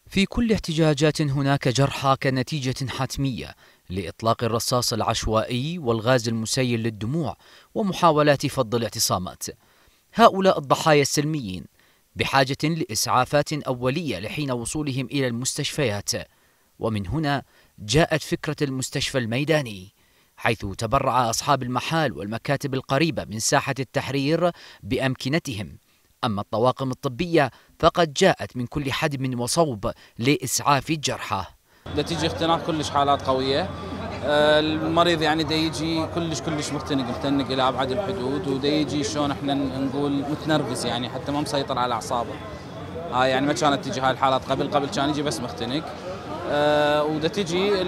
في كل احتجاجات هناك جرحى كنتيجة حتمية لإطلاق الرصاص العشوائي والغاز المسيل للدموع ومحاولات فض الاعتصامات. هؤلاء الضحايا السلميين بحاجة لإسعافات أولية لحين وصولهم إلى المستشفيات، ومن هنا جاءت فكرة المستشفى الميداني، حيث تبرع أصحاب المحال والمكاتب القريبة من ساحة التحرير بأمكنتهم. أما الطواقم الطبية فقد جاءت من كل حدب وصوب لإسعاف الجرحى. دا تيجي اختناق كلش حالات قوية، المريض يعني دا يجي كلش مختنق إلى أبعد الحدود، ودا يجي شلون احنا نقول متنرفز، يعني حتى ما مسيطر على أعصابه. يعني ما كانت تجي هاي الحالات قبل كان يجي بس مختنق. ودا تجي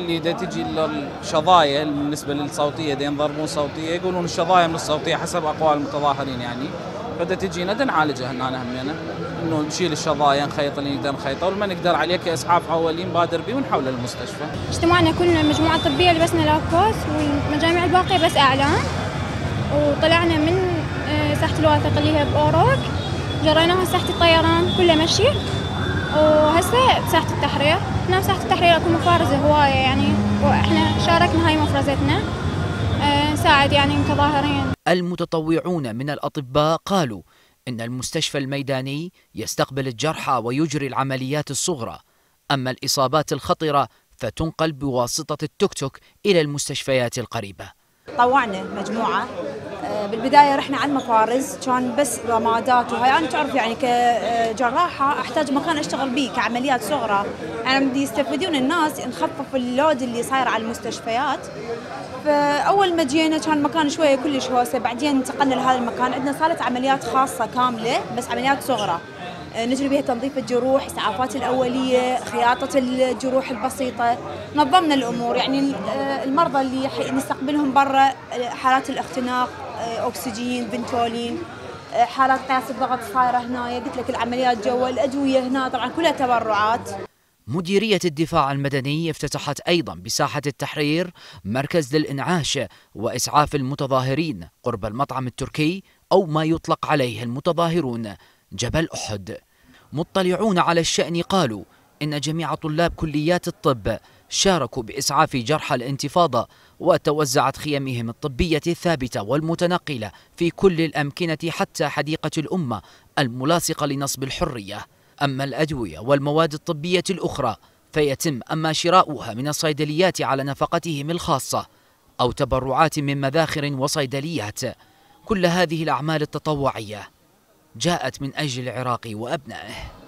الشظايا بالنسبة للصوتية، دا ينضربون صوتية، يقولون الشظايا من الصوتية حسب أقوال المتظاهرين يعني. فدا تجينا دا نعالجها هنا همينا، انه نشيل الشظايا نخيط اللي نقدر نخيطه، واللي ما نقدر عليه كاسعاف اولي نبادر به ونحوله للمستشفى. اجتمعنا كلنا المجموعه الطبيه لبسنا لابكوس، والمجاميع الباقيه بس اعلام، وطلعنا من ساحه الواثق اللي هي باوروك، جريناها ساحه الطيران كله مشي، وهسه ساحه التحرير. هنا ساحه التحرير اكو مفارزه هوايه يعني، واحنا شاركنا هاي مفرزتنا نساعد يعني المتظاهرين. المتطوعون من الأطباء قالوا إن المستشفى الميداني يستقبل الجرحى ويجري العمليات الصغرى، أما الإصابات الخطرة فتنقل بواسطة التوك توك إلى المستشفيات القريبة. طوعنا مجموعة، بالبداية رحنا على المفارز، كان بس رمادات وهاي. أنا تعرف يعني كجراحة أحتاج مكان أشتغل به كعمليات صغرى، يعني بدي يستفيدون الناس نخفف اللود اللي صاير على المستشفيات. فأول ما جينا كان مكان شوية كلش هوسة، بعدين انتقلنا لهذا المكان، عندنا صالة عمليات خاصة كاملة بس عمليات صغرى، نجري بها تنظيف الجروح، إسعافات الأولية، خياطة الجروح البسيطة. نظمنا الأمور، يعني المرضى اللي نستقبلهم برا حالات الاختناق، أكسجين، فنتولين، حالات قياس الضغط صايرة هنا، قلت لك العمليات جوا، الأدوية هنا طبعا كلها تبرعات. مديرية الدفاع المدني افتتحت أيضا بساحة التحرير مركز للإنعاش وإسعاف المتظاهرين قرب المطعم التركي، أو ما يطلق عليه المتظاهرون جبل أحد. مطلعون على الشأن قالوا إن جميع طلاب كليات الطب شاركوا بإسعاف جرحى الانتفاضة، وتوزعت خيمهم الطبية الثابتة والمتنقلة في كل الأمكنة حتى حديقة الأمة الملاصقة لنصب الحرية. أما الأدوية والمواد الطبية الأخرى فيتم أما شراؤها من الصيدليات على نفقتهم الخاصة أو تبرعات من مذاخر وصيدليات. كل هذه الأعمال التطوعية جاءت من أجل العراق وأبنائه.